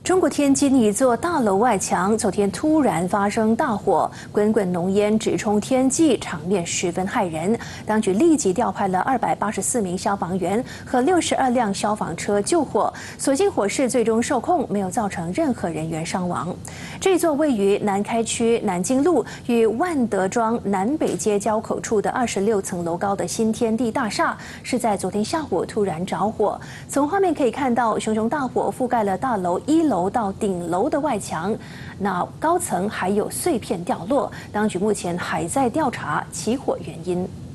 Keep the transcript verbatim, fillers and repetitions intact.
中国天津一座大楼外墙昨天突然发生大火，滚滚浓烟直冲天际，场面十分骇人。当局立即调派了二百八十四名消防员和六十二辆消防车救火，所幸火势最终受控，没有造成任何人员伤亡。这座位于南开区南京路与万德庄南北街交口处的二十六层楼高的新天地大厦，是在昨天下午突然着火。从画面可以看到，熊熊大火覆盖了大楼一楼。 楼到顶楼的外墙，那高层还有碎片掉落。当局目前还在调查起火原因。